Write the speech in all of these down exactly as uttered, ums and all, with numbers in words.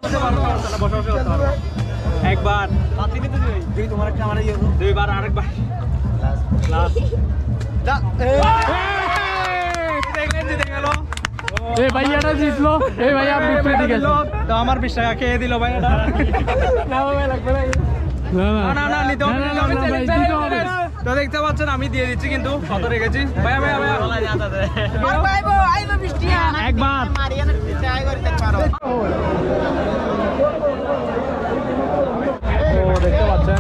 একবার তোমার একটা আমার দুইবার আরেকবার এই ভাইয়াটা জিতলো এই ভাইয়া তো আমার বিশ টাকা খেয়ে দিল ভাইয়াটা তো দেখতে পাচ্ছেন আমি দিয়ে দিচ্ছি কিন্তু কত রেখেছি ভাইয়া ভাইয়া ভাইয়া একবার দেখতে পাচ্ছেন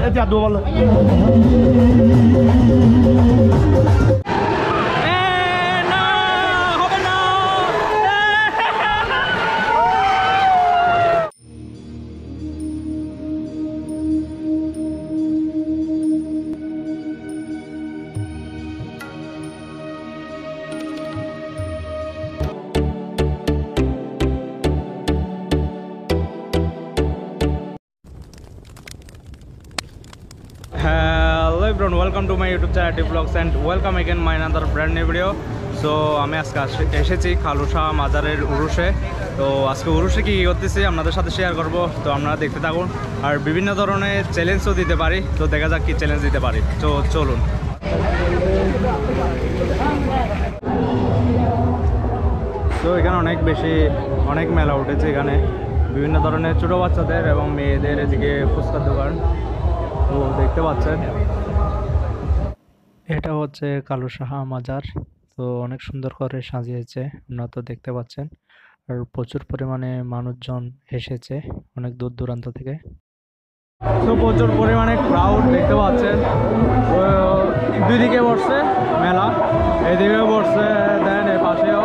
Hello everyone, welcome to my YouTube channel T Vlogs and welcome again my another brand new video. So আমি আজকে এসেছি খালুশাহ মাজারের উরুষে। তো আজকে উরুষে কি করতেছি আপনাদের সাথে শেয়ার করব, তো আপনারা দেখতে থাকুন। আর বিভিন্ন ধরনের চ্যালেঞ্জও দিতে পারি, তো দেখা যাক কি চ্যালেঞ্জ দিতে পারি। তো চলুন। তো এখানে অনেক বেশি অনেক মেলা উঠেছে, এখানে বিভিন্ন ধরনের ছোটো বাচ্চাদের এবং মেয়েদের এদিকে ফুচকার দোকান তো দেখতে পাচ্ছেন। এটা হচ্ছে খালুশাহ মাজার, তো অনেক সুন্দর করে সাজিয়েছে, আপনারা তো দেখতে পাচ্ছেন। আর প্রচুর পরিমাণে মানুষজন এসেছে অনেক দূর দূরান্ত থেকে, তো প্রচুর পরিমাণে ক্রাউড দেখতে পাচ্ছেন। দুই দিকে বসছে মেলা, এদিকেও বসছে, দেন এ পাশেও।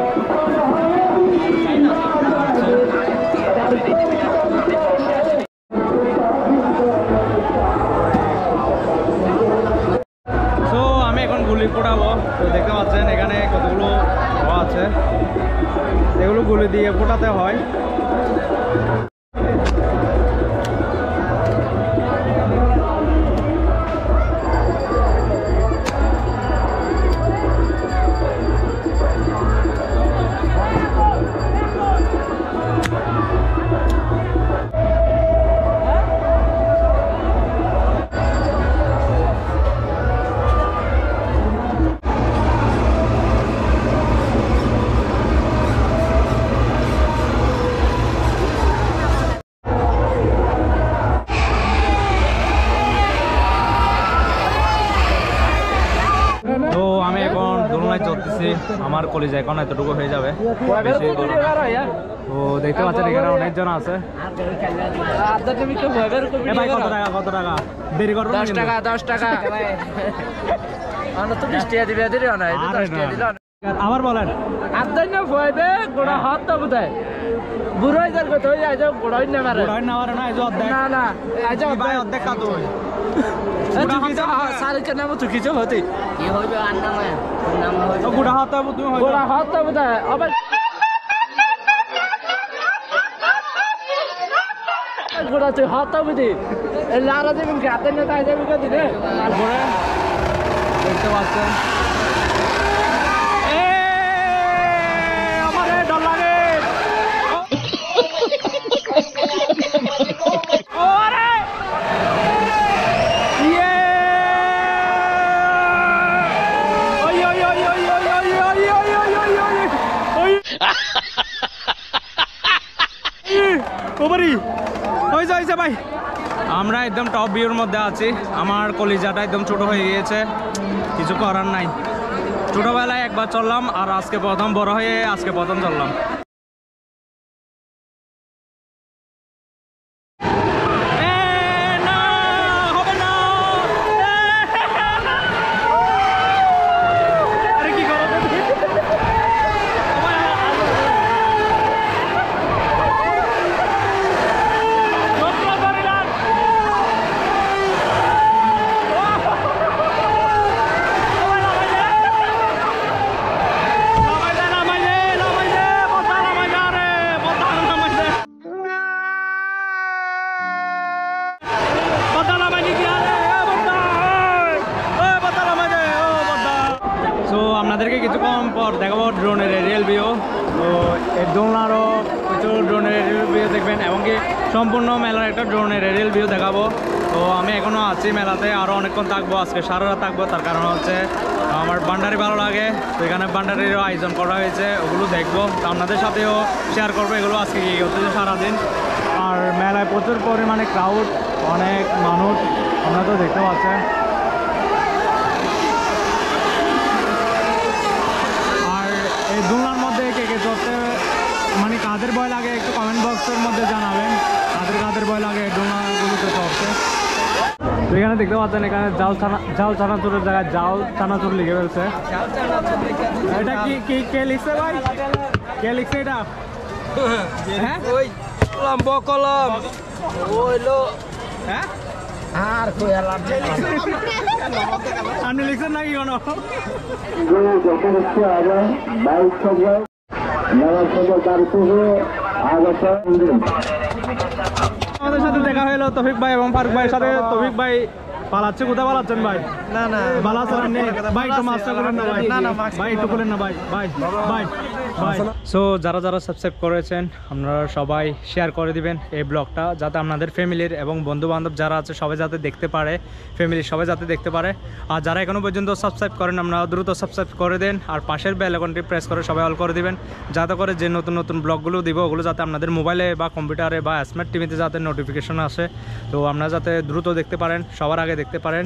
গুলি ফোটাবো, তো দেখতে পাচ্ছেন এখানে কতগুলো আছে, এগুলো গুলি দিয়ে ফোটাতে হয়। চলতেছি, আমার কলেজ এখন এতটুকু হয়ে যাবে। তো দেখতে পাচ্ছেন এখানে অনেকজন আছে। কত টাকা কত টাকা দেরি করবো? দশ টাকা দশ টাকা আবার বলেন। কিছু হতে গুড়া হাত তুমি গুড়া হাত আবার গুড়া তুই হাত বুঝি লারা দেবেন কি হাতে নিয়ে তাই দেবে দিনে তারপরে দেখতে পাচ্ছেন আমার ডর লাগে। ভাই আমরা একদম টপ ভিউর মধ্যে আছি, আমার কলিজাটা একদম ছোট হয়ে গিয়েছে, কিছু করার নাই। ছোটবেলায় একবার চললাম আর আজকে প্রথম বড় হয়ে আজকে প্রথম চললাম। আপনাদেরকে কিছুক্ষণ পর দেখাবো ড্রোনের এরিয়াল ভিউ। তো এই দোলনারও প্রচুর ড্রোনের এরিয়াল ভিউ দেখবেন। সম্পূর্ণ মেলার একটা ড্রোনের এরিয়াল ভিউ দেখাবো। তো আমি এখনও আছি মেলাতে, আরও অনেকক্ষণ থাকবো, আজকে সারা রাত থাকবো। তার কারণ হচ্ছে আমার বান্ডারি ভালো লাগে, তো এখানে বান্ডারিরও আয়োজন করা হয়েছে, ওগুলো দেখবো, তো আপনাদের সাথেও শেয়ার করবো এগুলো আজকে কী হচ্ছে সারাদিন। আর মেলায় প্রচুর পরিমাণে ক্রাউড, অনেক মানুষ আপনারা তো দেখতে পাচ্ছেন। আর এই দোলনার মধ্যে কে কে চড়তে মানে কাদের ভয় লাগে একটু কমেন্ট বক্সের মধ্যে জানাবেন, কাদের কাদের ভয় লাগে এই দোলনাগুলোতে চড়তে। তো এখানে দেখতে পাচ্ছেন এখানে জাল ছানা জাল চানাচুরের জায়গায় জাল চানাচুর লিখে ফেলছে। এটা কি কি কে লিখছে ভাই, কে লিখছে এটা? হ্যাঁ ওই কলম বকলম ওইলো হ্যাঁ আর কইলাম আপনি লিখছেন নাকি কোনো? আমাদের সাথে দেখা হলো তৌফিক ভাই এবং ফারুক ভাইয়ের সাথে। তৌফিক ভাই পালাচ্ছে, কোথায় পালাচ্ছেন ভাই? না না ভালো আছেন আপনি? ভাই একটু মাস্টার করেন না ভাই, না না ভাই একটু করেন না ভাই, ভাই ভাই ভাই। সো যারা যারা সাবস্ক্রাইব করেছেন আপনারা সবাই শেয়ার করে দিবেন এই ব্লগটা, যাতে আপনাদের ফ্যামিলির এবং বন্ধু বান্ধব যারা আছে সবাই যাতে দেখতে পারে, ফ্যামিলির সবাই যাতে দেখতে পারে। আর যারা এখনও পর্যন্ত সাবস্ক্রাইব করেন আপনারা দ্রুত সাবস্ক্রাইব করে দেন, আর পাশের বেল আইকনটি প্রেস করে সবাই অল করে দিবেন, যাতে করে যে নতুন নতুন ব্লগগুলো দিব ওগুলো যাতে আপনাদের মোবাইলে বা কম্পিউটারে বা স্মার্ট টিভিতে যাতে নোটিফিকেশন আসে, তো আপনারা যাতে দ্রুত দেখতে পারেন, সবার আগে দেখতে পারেন।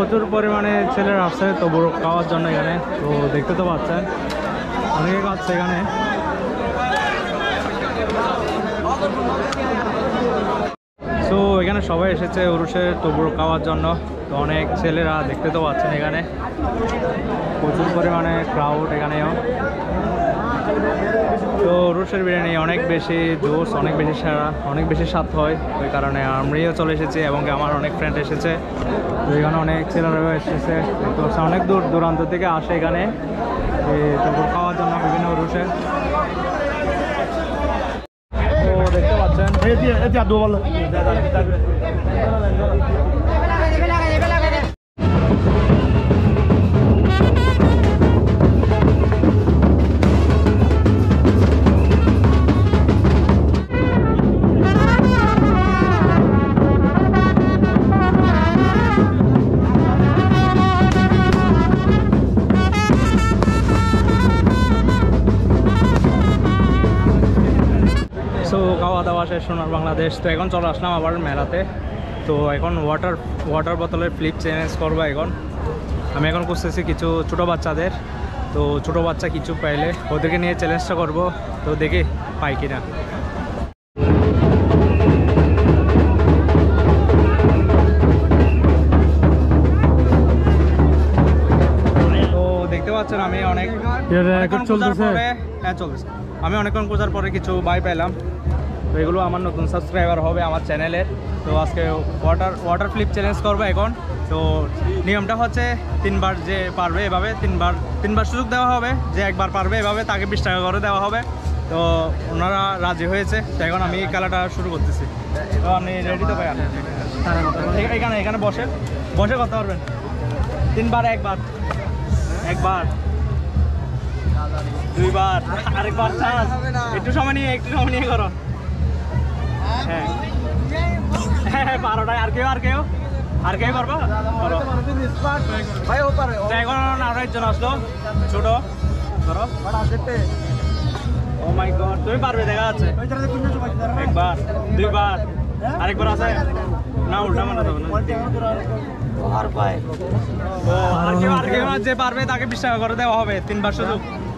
প্রচুর পরিমাণে ছেলেরা আসছে তবুর খাওয়ার জন্য এখানে। তো দেখতে তো পাচ্ছেন অনেকে খাচ্ছে এখানে। তো এখানে সবাই এসেছে উরুষের তবুর খাওয়ার জন্য। তো অনেক ছেলেরা দেখতে তো পাচ্ছেন এখানে প্রচুর পরিমাণে ক্রাউড এখানেও। তো উরুষের বিরিয়ানি অনেক বেশি জোস, অনেক বেশি সেরা, অনেক বেশি স্বাদ হয়। ওই কারণে আমরাও চলে এসেছি এবং আমার অনেক ফ্রেন্ড এসেছে। তো এখানে অনেক ছেলেরাও এসেছে, তো অনেক দূর দূরান্ত থেকে আসে এখানে তবুর খাওয়ার জন্য বিভিন্ন উরুষে। তো দেখতে পাচ্ছেন খাওয়া দাওয়া শেষ সোনার বাংলাদেশ। তো এখন চলে আসলাম আবার মেলাতে। তো এখন ওয়াটার ওয়াটার বোতলের ফ্লিপ চ্যালেঞ্জ করবো। এখন আমি এখন খুঁজতেছি কিছু ছোটো বাচ্চাদের। তো ছোটো বাচ্চা কিছু পাইলে ওদেরকে নিয়ে চ্যালেঞ্জটা করব। তো দেখি পাই কিনা। তো দেখতে পাচ্ছেন আমি অনেক চলতেছে হ্যাঁ চলতেছে আমি অনেকক্ষণ খোঁজার পরে কিছু বাই পেলাম। তো এগুলো আমার নতুন সাবস্ক্রাইবার হবে আমার চ্যানেলের। তো আজকে ওয়াটার ওয়াটার ফ্লিপ চ্যালেঞ্জ করবো এখন। তো নিয়মটা হচ্ছে তিনবার যে পারবে এভাবে তিনবার তিনবার সুযোগ দেওয়া হবে। যে একবার পারবে এভাবে তাকে বিশ টাকা করে দেওয়া হবে। তো ওনারা রাজি হয়েছে। তো এখন আমি খেলাটা শুরু করতেছি। তো আপনি রেডি তো ভাই? এখানে এখানে বসে বসে করতে পারবেন। তিনবার, একবার একবার দুইবার, আরেকবার চান্স। একটু সময় নিয়ে একটু সময় নিয়ে করো। হ্যাঁ হ্যাঁ হ্যাঁ বারোটায়। আর কেউ আর কেউ আর কেউ পারবা? এখন আরো একজন আসলো ছোট ধরো। ও মাই গড, তুমি পারবে দেখা যাচ্ছে। একবার, দুইবার, আরেকবার আছে না? উল্টা মানা যাবে না। আর পায় ও আর কেউ আর কেউ যে পারবে তাকে বিশ টাকা করে দেওয়া হবে। তিনবার সুযোগ।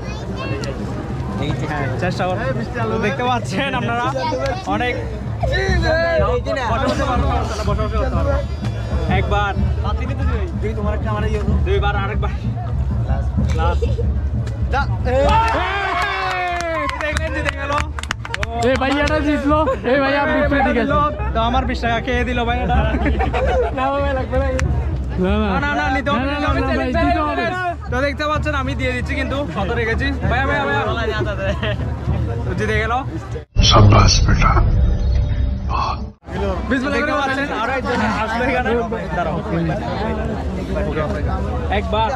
হ্যাঁ চেষ্টা করো। দেখতে পাচ্ছেন আপনারা অনেক একবার, দুইবার, আরেকবার। তো আমার বিশ টাকা খেয়ে দিল ভাই। তো দেখতে পাচ্ছেন আমি দিয়ে দিচ্ছি কিন্তু কত রেখেছি। ভাইয়া ভাইয়া ভাইয়া জিতে গেল। একবার,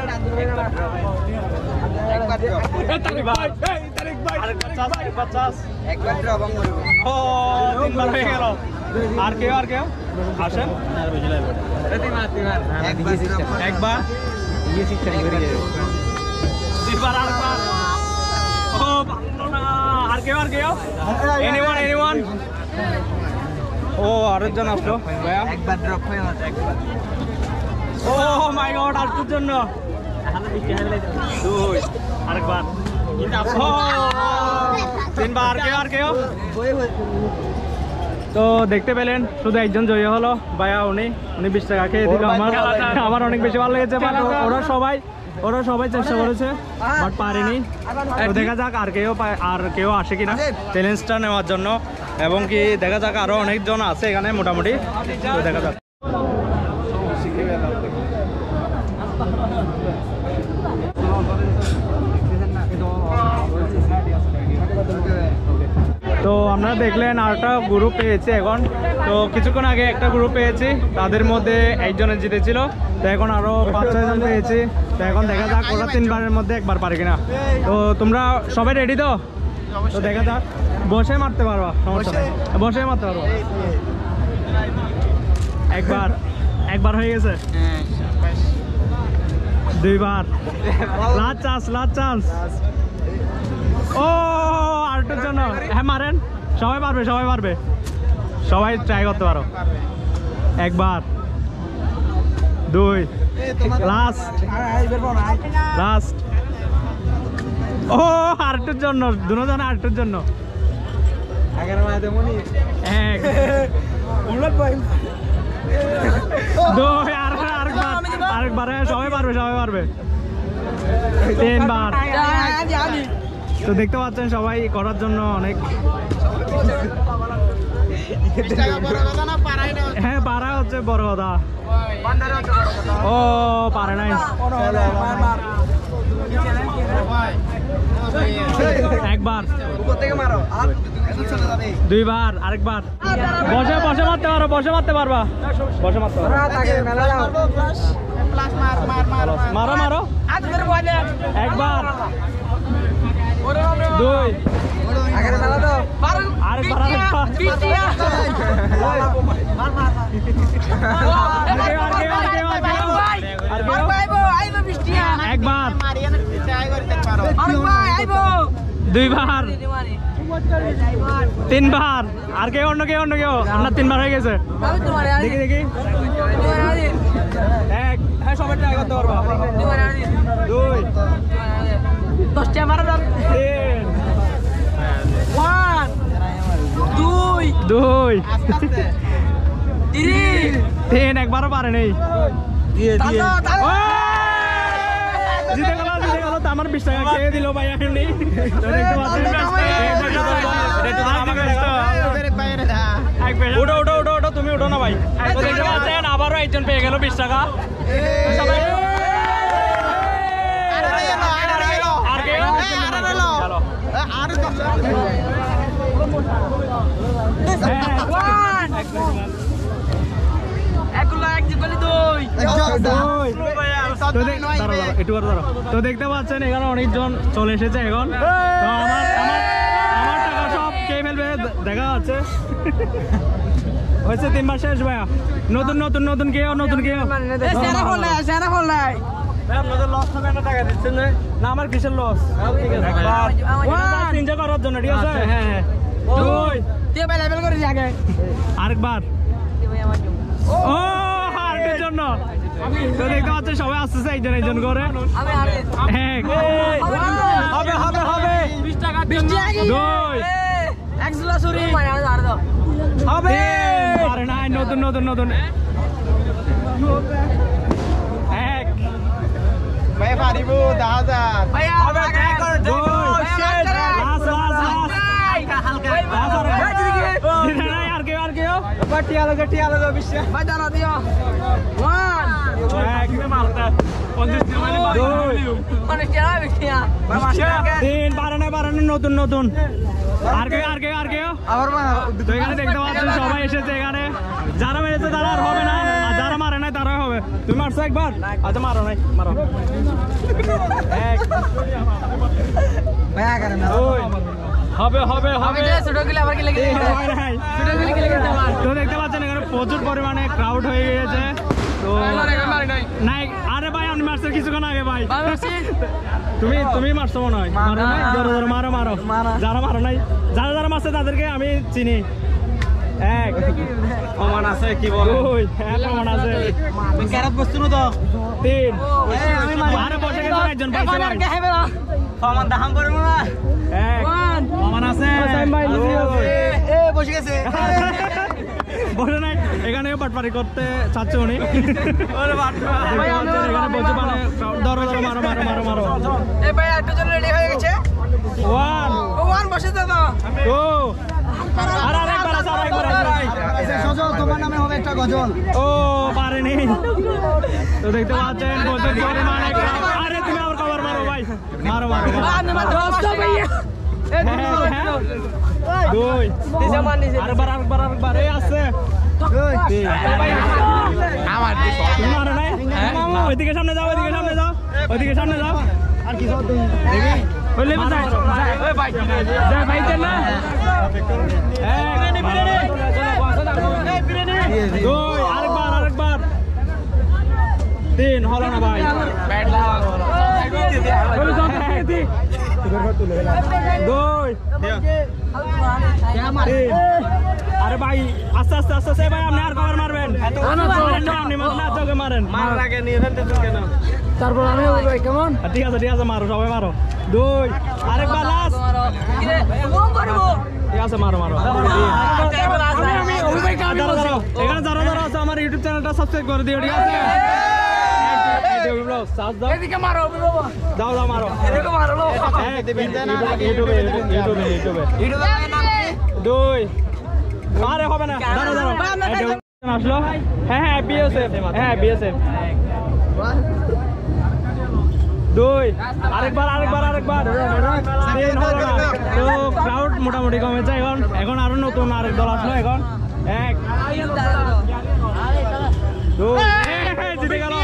আর কেউ আর কেউ আসেন। একবার, দুইবার, আরেকবার। ও আর কেউ আর কেউ এনিওয়ান এনিওয়ান। ও আরেকজন আসলো ভাইয়া। একবার ড্রপ হয়ে গেছে। একবার। ও মাই গড, আরেকটার জন্য দুই, আরেকবার, তিনবার। আর কেউ আর কেউ। তো দেখতে পেলেন শুধু একজন জয়ী হলো ভাইয়া। উনি উনি বিশ টাকা খেয়ে দিল। আমার আমার অনেক বেশি ভালো লেগেছে। ওরা সবাই ওরা সবাই চেষ্টা করেছে বাট পারেনি। তো দেখা যাক আর কেউ আর কেউ আসে কিনা চ্যালেঞ্জটা নেওয়ার জন্য। এবং কি দেখা যাক আরো অনেকজন আছে এখানে মোটামুটি। তো দেখা যাক। তো আপনারা দেখলেন আরেকটা গ্রুপ পেয়েছি এখন। তো কিছুক্ষণ আগে একটা গ্রুপ পেয়েছি, তাদের মধ্যে একজনের জিতেছিল। তো এখন আরো পাঁচ ছয়জন পেয়েছি। তো এখন দেখা যাক ওরা তিনবারের মধ্যে একবার পারে কিনা। তো তোমরা সবাই রেডি তো? তো দেখা যাক। বসে মারতে পারবা, সমস্যা নেই, বসে মারতে পারবা। একবার, একবার হয়ে গেছে। দুইবার, লাস্ট চান্স, লাস্ট চান্স। ও আরেকটার জন্য। হ্যাঁ মারেন, সবাই পারবে, সবাই পারবে, সবাই ট্রাই করতে পারো। একবার, দুই লাস্ট লাস্ট ও আরেকটার জন্য দুজন আরেকটার জন্য এক দুই আর আরেকবার আরেকবার সবাই পারবে সবাই পারবে তিনবার তো দেখতে পাচ্ছেন সবাই করার জন্য অনেক হ্যাঁ পারা হচ্ছে বড় কথা ও পারে নাই একবার দুইবার আরেকবার বসে বসে মারতে পারো বসে মারতে পারবা বসে মারতে পারো মারো মারো একবার দুই আরেকবার একবার দুইবার তিনবার আর কেউ অন্য কেউ অন্য কেউ আপনার তিনবার হয়ে গেছে দেখি দেখি এক হ্যাঁ সবাই ট্রাই করতে পারবো দুই দশটা মারা যাবে দুই দুই তিন তিন একবারও পারে নেই জিতে গেল জিতে গেল তো আমার বিশ টাকা খেয়ে দিল ভাই এখনই উঠো উঠো উঠো উঠো তুমি উঠো না ভাই দেখতে পাচ্ছেন আবারও একজন পেয়ে গেল বিশ টাকা তো দেখতে পাচ্ছেন এখানে অনেকজন চলে এসেছে এখন তো আমার আমার আমার টাকা সব খেয়ে ফেলবে দেখা যাচ্ছে হয়েছে তিনবার শেষ ভাইয়া নতুন নতুন নতুন কেউ নতুন কেউ আপনাদের লস হবে না টাকা দিচ্ছেন না আমার কিসের লস এনজয় করার জন্য ঠিক আছে হ্যাঁ হ্যাঁ দুই আরেকবার ও হার্টের জন্য তো দেখতে পাচ্ছেন সবাই আসতেছে একজন একজন করে হ্যাঁ হবে হবে হবে দুই হবে আরে নাই নতুন নতুন নতুন এক ভাই পারিব দশ হাজার হবে দুই লাস্ট লাস্ট লাস্ট আর কেউ আর কেউ টিয়া লগা টিয়া লগা বিশ্বাস তিন পারে না পারে না নতুন নতুন আর কেউ আর কেউ আর কেউ তো এখানে দেখতে পাচ্ছেন সবাই এসেছে এখানে যারা মেরেছে তারা আর হবে না আর যারা মারে নাই তারা হবে তুমি মারছো একবার আচ্ছা মারো নাই মারো এক হবে হবে হবে তো দেখতে পাচ্ছেন এখানে প্রচুর পরিমাণে ক্রাউড হয়ে গিয়েছে তো নাই আরে ভাই আপনি মারছেন কিছুক্ষণ আগে ভাই তুমি তুমি মারছো মনে হয় মারো নাই ধরো ধরো মারো মারো যারা মারো নাই যারা যারা মারছে তাদেরকে আমি চিনি এক প্রমাণ আছে কি বল দুই এক প্রমাণ আছে ক্যারাত বস্তু তো তিন আরে বসে গেছে একজন পাইছে ভাই প্রমাণ দাম করব না এক প্রমাণ আছে এ বসে গেছে বসে নাই এখানে পাটপারি করতে চাচ্ছে উনি ওরে বাটপারি এখানে বসে মানে ধরো ধরো মারো মারো মারো মারো এই ভাই একটা জন রেডি হয়ে গেছে ওয়ান ওয়ান বসে দাও ও আর আরেকবার আছে আরেকবার আছে সজল তোমার নামে হবে একটা গজল ও পারেনি তো দেখতে পাচ্ছেন প্রচুর পরিমাণে আরে তুমি আমার কভার মারো ভাই মারো মারো দশটা ভাইয়া দুই আরেকবার আরেকবার আরেকবার এই আছে আমার তুমি মারো নাই ওইদিকে সামনে যাও ওইদিকে সামনে যাও ওইদিকে সামনে যাও আর কি সব দেখি ওই লেবে যাও ওই ভাই যা ভাই চল না দুই আরেকবার আরেকবার তিন হলো না ভাই ব্যাট লাগাও দুই আরে ভাই আস্তে আস্তে আস্তে আস্তে ভাই আপনি আর কভার মারবেন আপনি মারবেন না চোখে মারেন মারার আগে নিয়ে ফেলতেছেন কেন? তারপর আমি ভাই কেমন ঠিক আছে ঠিক আছে মারো সবাই মারো দুই আরেকবার লাস্ট ঠিক আছে মারো মারো এখানে যারা যারা আছে আমার ইউটিউব চ্যানেলটা সাবস্ক্রাইব করে দিও ঠিক আছে এদিকে মারো দাও দাও মারো এদিকে মারো ইউটিউবে ইউটিউবে ইউটিউবে দুই আরে হবে না দাঁড়াও দাঁড়াও আসলো হ্যাঁ হ্যাঁ বিএসএফ হ্যাঁ বিএসএফ দুই আরেকবার আরেকবার আরেকবার তিন হলো না তো ক্রাউড মোটামুটি কমেছে এখন এখন আরো নতুন আরেক দল আসলো এখন এক দুই জিতে গেল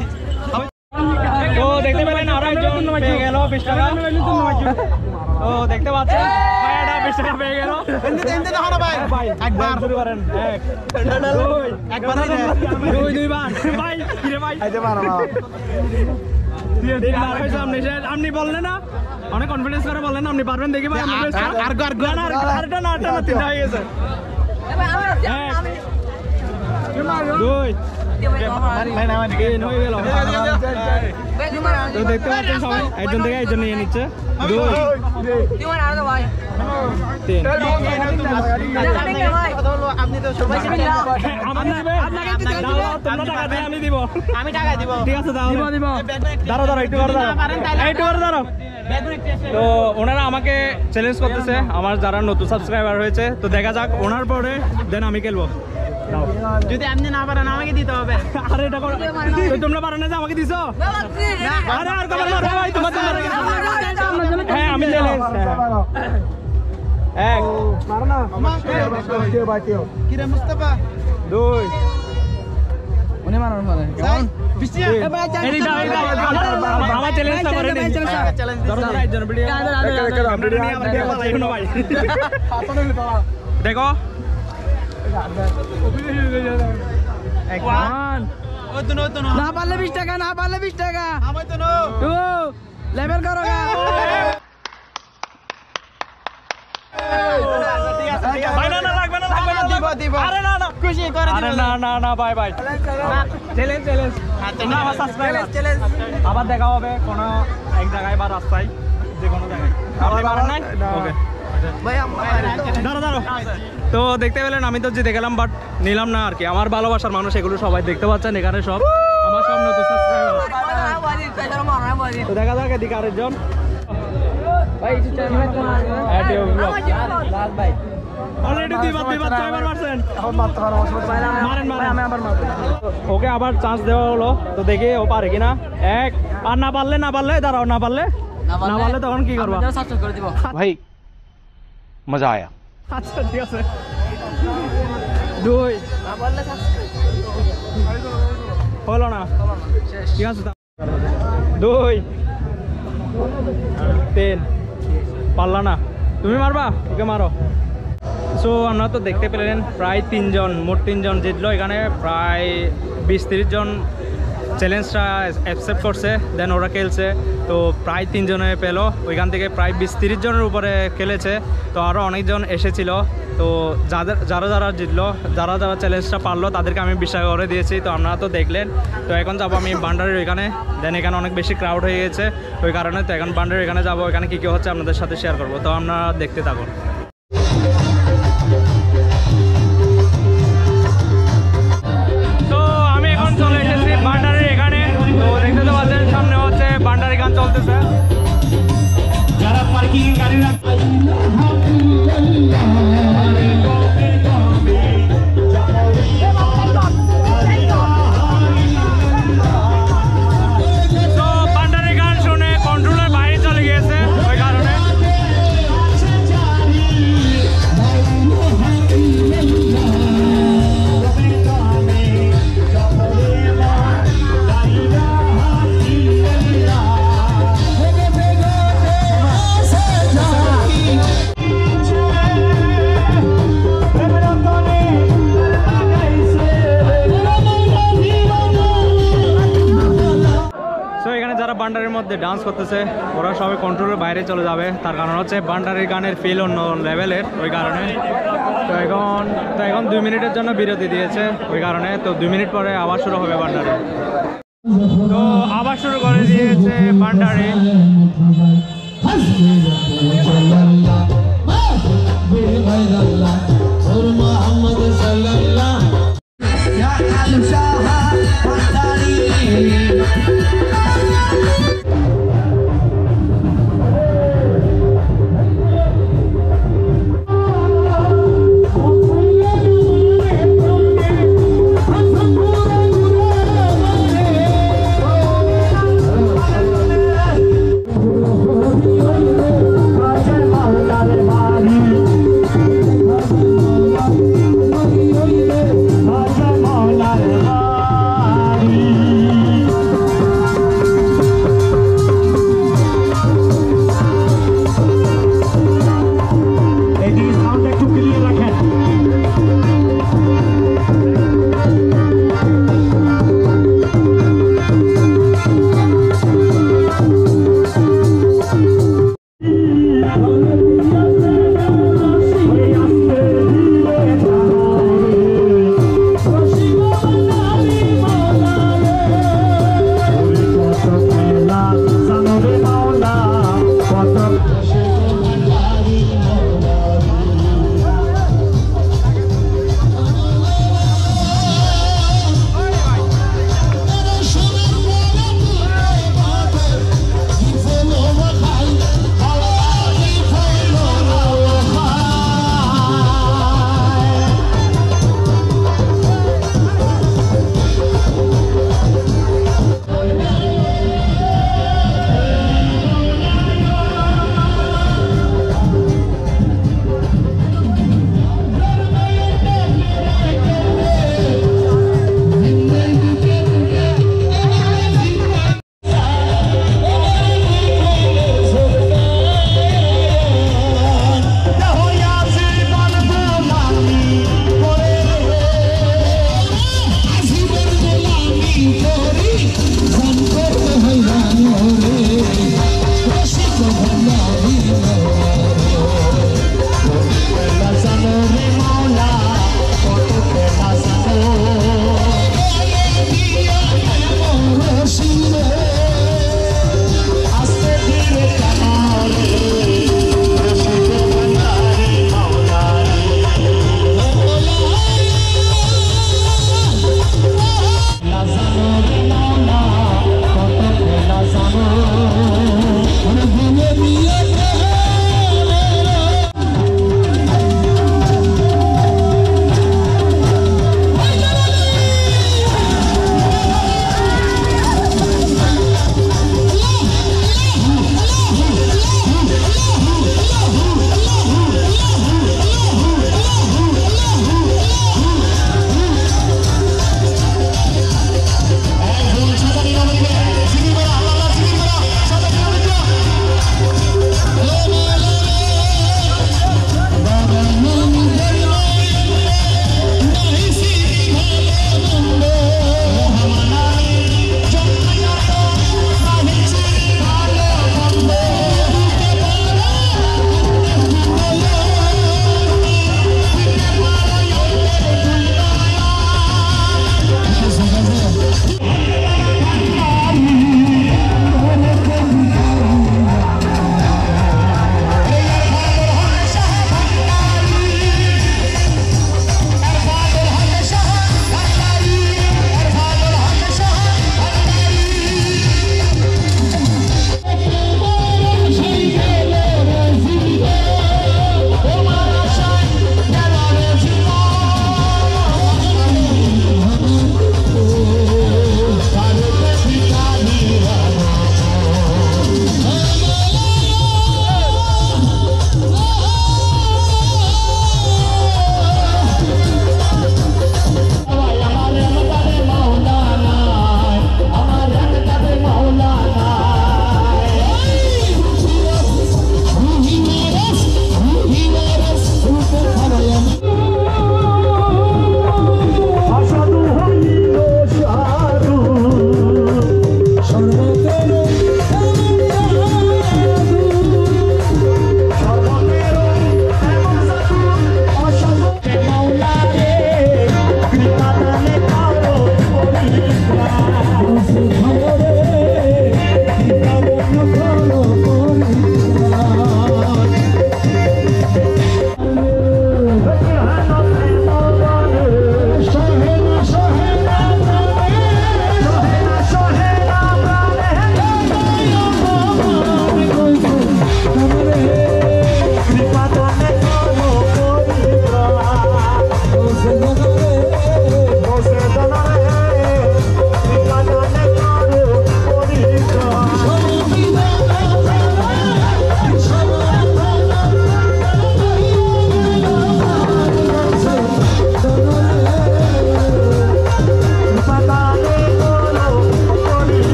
তো দেখতে পেলেন আরো একজন পেয়ে গেল বিশ টাকা ও দেখতে পাচ্ছেন ভাইয়াটা বিশ টাকা পেয়ে গেল একবার শুরু করেন এক দুই একবার দুই দুইবার ভাই কিরে ভাই আপনি বললেন না অনেক কনফিডেন্স করে বললেন আপনি পারবেন দেখি ভাই আরেকটা না আরেকটা তিনটা হয়ে গেছে দুই তিন হয়ে গেল তো দেখতে পাচ্ছেন সবাই একজন থেকে একজন নিয়ে নিচ্ছে দুই তিন আমি দিব আমি টাকা দিব ঠিক আছে দাঁড়ো দাঁড়ো একটু করে দাঁড়ো একটু করে দাঁড়ো তো ওনারা আমাকে চ্যালেঞ্জ করতেছে আমার যারা নতুন সাবস্ক্রাইবার হয়েছে তো দেখা যাক ওনার পরে দেন আমি খেলবো যদি আপনি না পারেন আমাকে দিতে হবে আরে এটা করো তোমরা পারো না যে আমাকে দিছো আরে আর কবার মারো ভাই তোমার তোমার হ্যাঁ আমি চ্যালেঞ্জ এক মারো না কি রে মুস্তাফা দুই উনি মারো মারে কেমন বৃষ্টি এই দাও এই দাও আমার চ্যালেঞ্জটা করে দিন চ্যালেঞ্জ ধরো ধরো একজন ভিডিও ক্যামেরা নিয়ে আমরা গেম পালাই না ভাই দেখো না পারলে বিশ টাকা না পারলে বিশ টাকা লেভেল করো আবার দেখা হবে কোনো এক জায়গায় বা রাস্তায় যে কোনো জায়গায় দাঁড়ো দাঁড়ো তো দেখতে পেলেন আমি তো জিতে গেলাম বাট নিলাম না আর কি আমার ভালোবাসার মানুষ এগুলো সবাই দেখতে পাচ্ছেন এখানে সব আমার সব নতুন সাবস্ক্রাইবার তো দেখা যাক এদিকে আরেকজন ওকে আবার চান্স দেওয়া হলো তো দেখি ও পারে কিনা এক আর না পারলে না পারলে দাঁড়াও না পারলে না পারলে তখন কি করবো ভাই মজা আয়া আচ্ছা ঠিক আছে দুই হলো না ঠিক আছে দুই তিন পারলা না তুমি মারবা ওকে মারো সো আমরা তো দেখতে পেলেন প্রায় তিনজন মোট তিনজন জিতলো এখানে প্রায় বিশ তিরিশ জন চ্যালেঞ্জটা অ্যাকসেপ্ট করছে দেন ওরা খেলছে তো প্রায় তিনজনে পেলো ওইখান থেকে প্রায় বিশ তিরিশ জনের উপরে খেলেছে তো আরও অনেকজন এসেছিল তো যাদের যারা যারা জিতলো যারা যারা চ্যালেঞ্জটা পারলো তাদেরকে আমি বিশ টাকা করে দিয়েছি তো আপনারা তো দেখলেন তো এখন যাবো আমি বান্ডারের ওইখানে দেন এখানে অনেক বেশি ক্রাউড হয়ে গেছে ওই কারণে তো এখন বান্ডারের এখানে যাবো এখানে কী কী হচ্ছে আপনাদের সাথে শেয়ার করবো তো আপনারা দেখতে থাকুন তো আমি এখন চলে এসেছি বান্ডারের এখানে তো দেখতে তো পাচ্ছেন সামনে হচ্ছে বান্ডারি গান চলতেছে যারা পার্কিং গাড়ি বান্ডারির মধ্যে ডান্স করতেছে, ওরা সবাই কন্ট্রোলের বাইরে চলে যাবে, তার কারণ হচ্ছে বান্ডারির গানের ফিল অন্য লেভেলের, ওই কারণে। তো এখন তো এখন দুই মিনিটের জন্য বিরতি দিয়েছে, ওই কারণে। তো দুই মিনিট পরে আবার শুরু হবে বান্ডারি। তো আবার শুরু করে দিয়েছে বান্ডারি।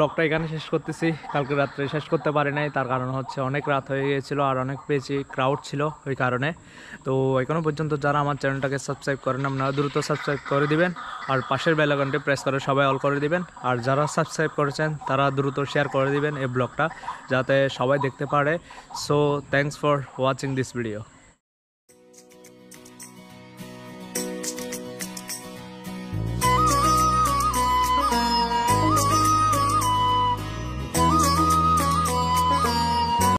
ব্লগটা এখানে শেষ করতেছি। কালকে রাত্রে শেষ করতে পারি নাই, তার কারণ হচ্ছে অনেক রাত হয়ে গিয়েছিল আর অনেক বেশি ক্রাউড ছিল ওই কারণে। তো এখনও পর্যন্ত যারা আমার চ্যানেলটাকে সাবস্ক্রাইব করেন আপনারা দ্রুত সাবস্ক্রাইব করে দিবেন আর পাশের বেল আইকনটি প্রেস করে সবাই অল করে দিবেন। আর যারা সাবস্ক্রাইব করেছেন তারা দ্রুত শেয়ার করে দিবেন এই ব্লগটা, যাতে সবাই দেখতে পারে। So thanks for watching this video.